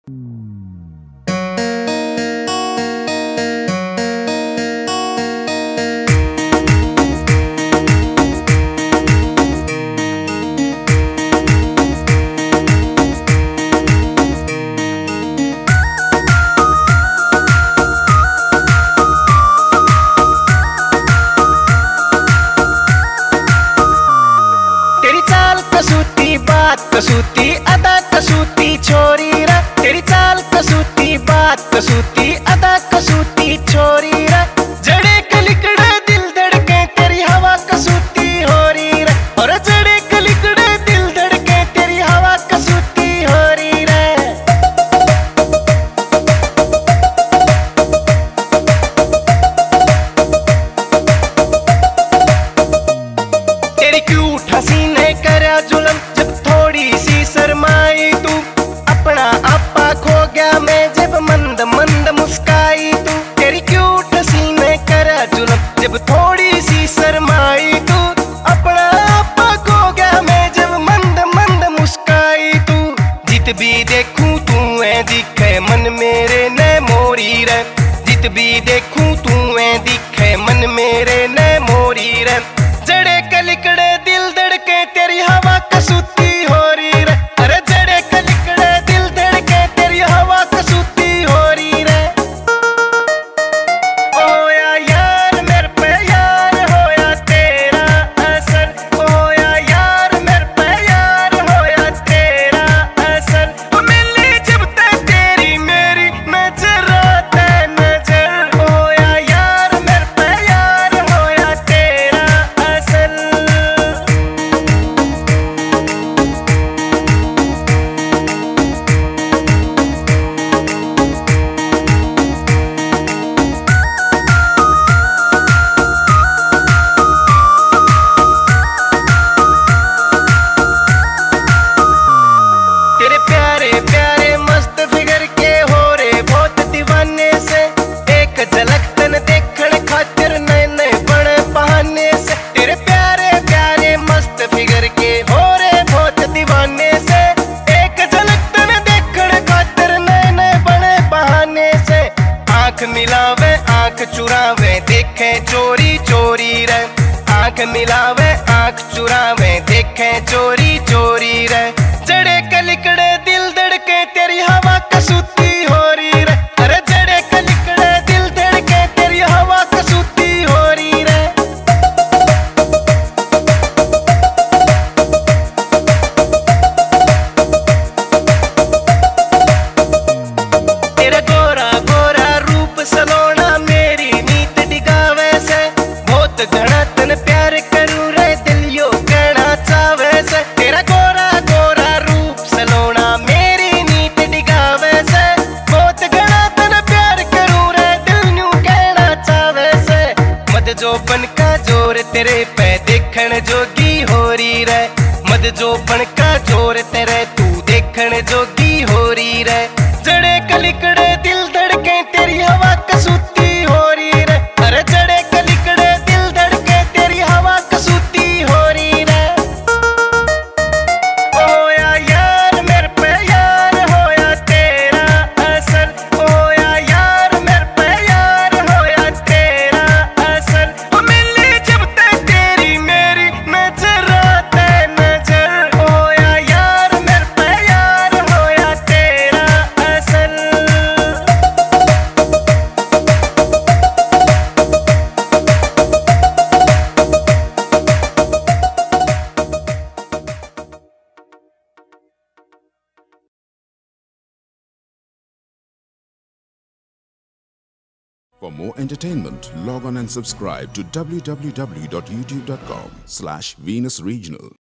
कसूती अदा कसूती छोरी रे, तेरी चाल कसूती बात कसूती अदा कसूती छोरी रे, जड़े कलिकड़े दिल धड़के तेरी हवा कसूती हो रही रे, और जड़े कलिकड़े दिल धड़के तेरी हवा कसूती हो रही रे। तेरी क्यूट हसीने करया जुल्म, जब थोड़ी सी शर्माई तू अपना आपा खो गया मैं, जब मंद मंद मुस्काई तू। तेरी क्यूट हसीने करया जुल्म, जब थोड़ी सी शर्माई तू अपना आपा खो गया मैं, जब मंद मंद मुस्काई तू। जित भी देखूं तू है दिखे मन मेरे ने मोरी रे, जित भी देखूं तू है दिखे मन मेरे ने मोरी रे, जड़े कलिकड़े दिल धड़के तेरी हवा कसूती हो रही रे, अरे जड़े कलिकड़े दिल धड़के तेरी हवा कसूती हो रही रे। ओ यार मेरे पे यार होया तेरा असर, ओ यार मेरे पे यार होया तेरा असर, मिली जब तक तेरी मेरी नजर आते नजर, ओ यार मेरे पे यार होया तेरा असर। तेरे प्यारे प्यारे मस्त फिगर के हो रे बहुत दीवाने से, एक झलक तन देखण खातिर नए नए बड़े बहाने से। तेरे प्यारे प्यारे मस्त फिगर के हो रे बहुत दीवाने से, एक झलक तन देखण खातिर नए नए बड़े बहाने से। आंख मिलावे आंख चुरावे देखे चोरी चोरी रे, आंख मिलावे आंख चुरावे देखे चोरी चोरी रे, जड़े कलिकड़े दिल धड़के तेरी हवा कसूती हो रही रे, अरे जड़े कलिकड़े दिल धड़के तेरी हवा कसूती हो रही रे। तेरा गोरा गोरा रूप सलोना मेरी नीत डिगावे से, बहुत घना तन प्यार करूं रे दिल यो कहना चावे से। तेरा गोरा गोरा रूप सलोना मेरी नीत डिगावे से, बहुत घना तन प्यार करूं रे दिल न्यू कहना चावे से। मद जो बन का जोर तेरे पे देखण जोगी हो रही रे, मद जो बन का जोर तेरे तू देखण जोगी हो रही रे, जड़े कलिकड़े दिल धड़के तेरी हवा कसूती हो रही रे, अरे जड़े कलिकड़े दिल धड़के तेरी हवा कसूती हो रही रे। ओ यार मेरे पे यार होया तेरा असर, ओ यार मेरे पे यार होया तेरा असर, मिली जब तक तेरी मेरी नजर आते नजर, ओ यार मेरे पे यार होया तेरा असर। For more entertainment, log on and subscribe to www.youtube.com/venusregional.